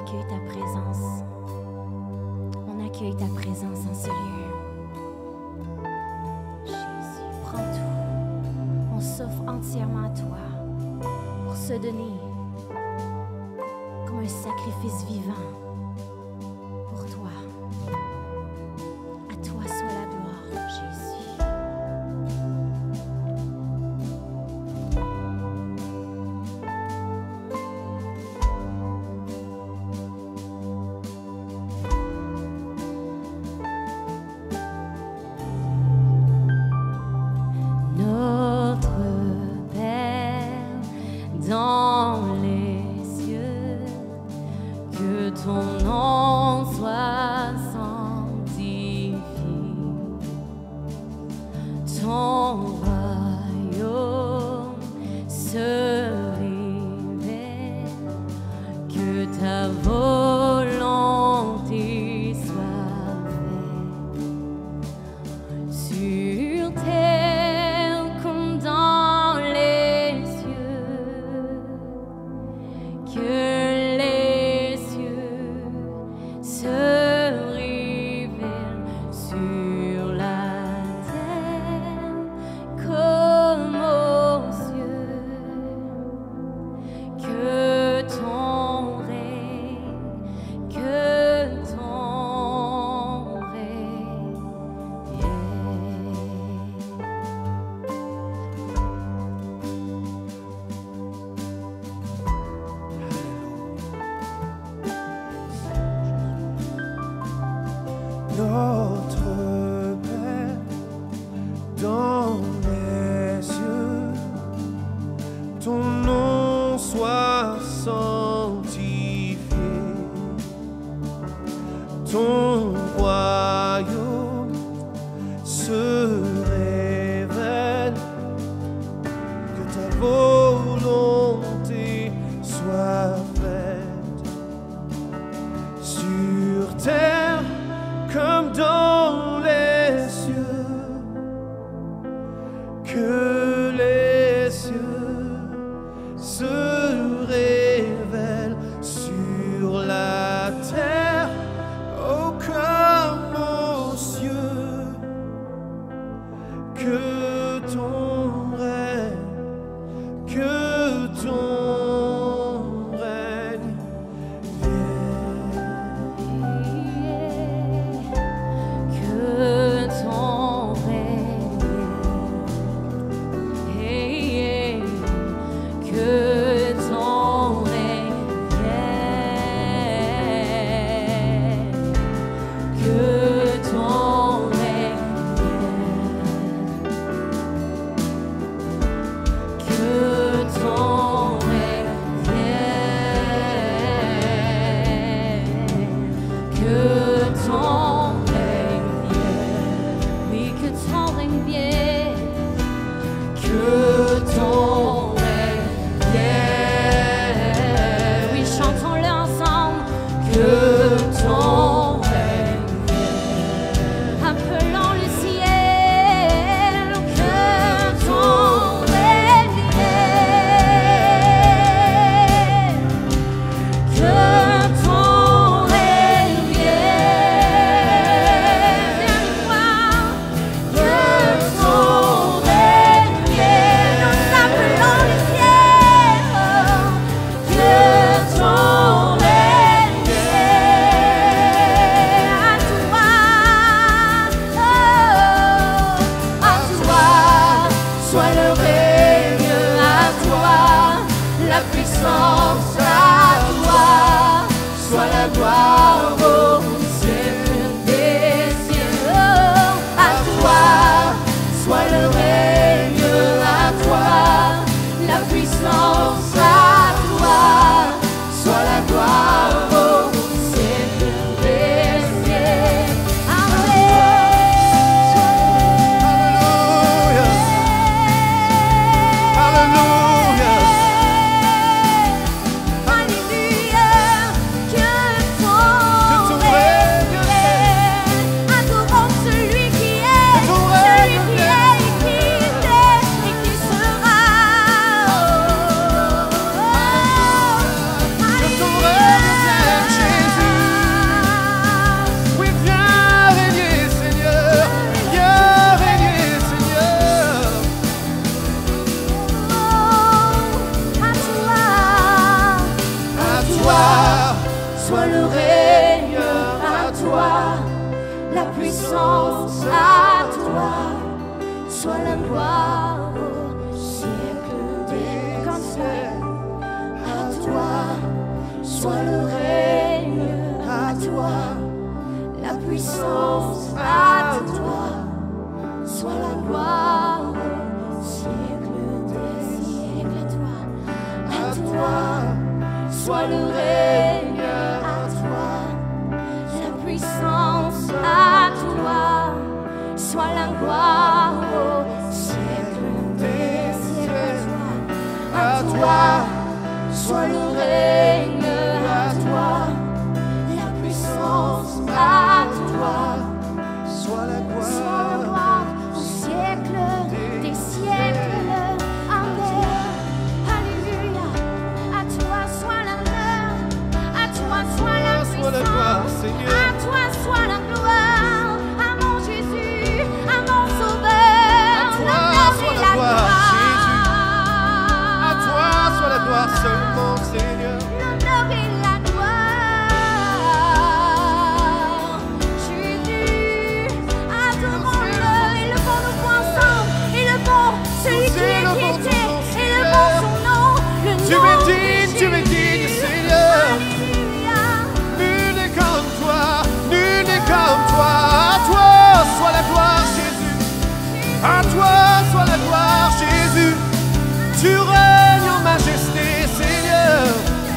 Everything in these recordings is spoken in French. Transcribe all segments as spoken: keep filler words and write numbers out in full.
accueille ta présence. On accueille ta présence en ce lieu. Jésus, prends tout. On s'offre entièrement à toi pour se donner comme un sacrifice vivant pour toi. À toi soit la gloire, Jésus. Que gloire, soit le règne à toi, la puissance à toi, soit la gloire au siècle des siècles. À toi, soit le règne à toi, la puissance à toi, soit la gloire au siècle des siècles. À toi, à toi, soit le règne à toi, la puissance à toi, soit la gloire au siècle des siècles. À toi, soit le règne à toi, la puissance à toi, soit la gloire au siècle des siècles. Amen. Alléluia. À toi soit l'honneur, à toi soit la puissance, à toi soit la gloire, à mon Jésus, à mon Sauveur. À toi soit la gloire, Jésus. À toi soit la gloire seulement, Seigneur. L'honneur et la gloire, Jésus. Adorons-le, élevons-nous ensemble, élevons celui qui est qui était, élevons son nom, le nom. Tu es digne, tu es digne, Seigneur. Nul n'est comme toi, nul n'est comme toi. À toi soit la gloire, Jésus. À toi soit la gloire, Jésus. Tu règnes en majesté, Seigneur.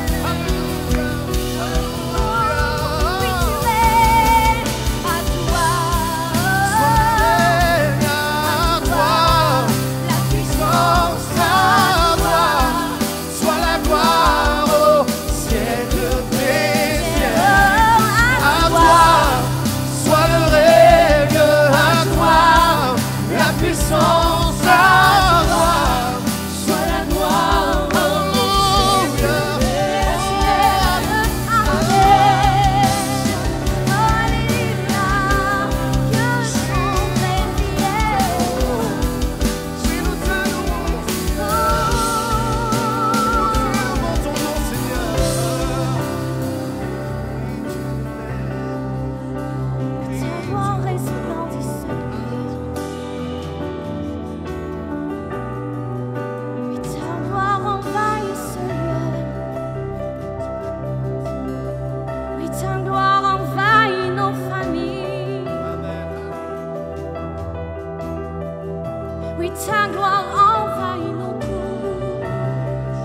Oui, ta gloire envahit nos bouches.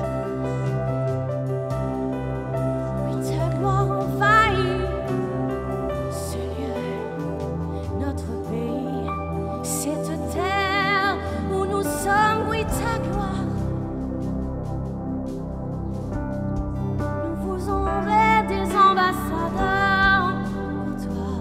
Oui, ta gloire envahit ce lieu, notre pays, cette terre où nous sommes. Oui, ta gloire. Nous vous aurons des ambassadeurs pour toi.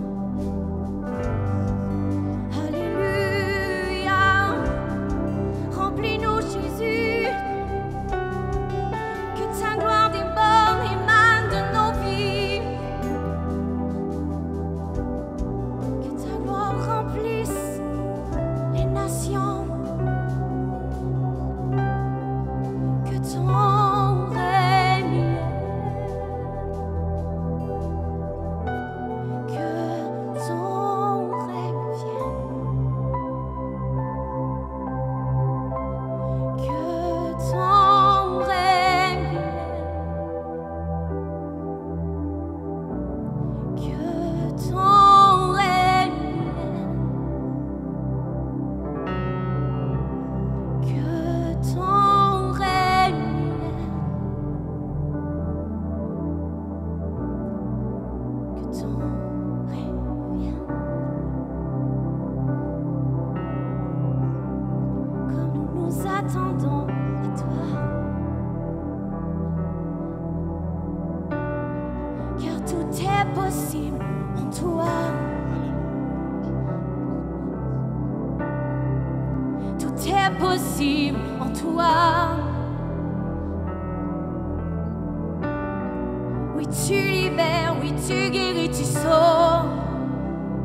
Attendons à toi, car tout est possible en toi. Tout est possible en toi. Oui, tu libères, oui, tu guéris, tu sauves.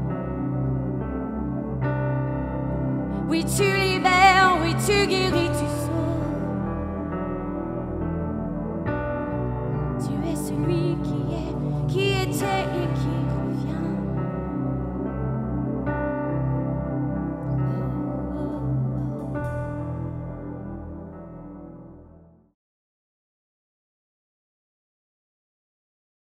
Oui, tu libères, oui, tu guéris, tu sauves.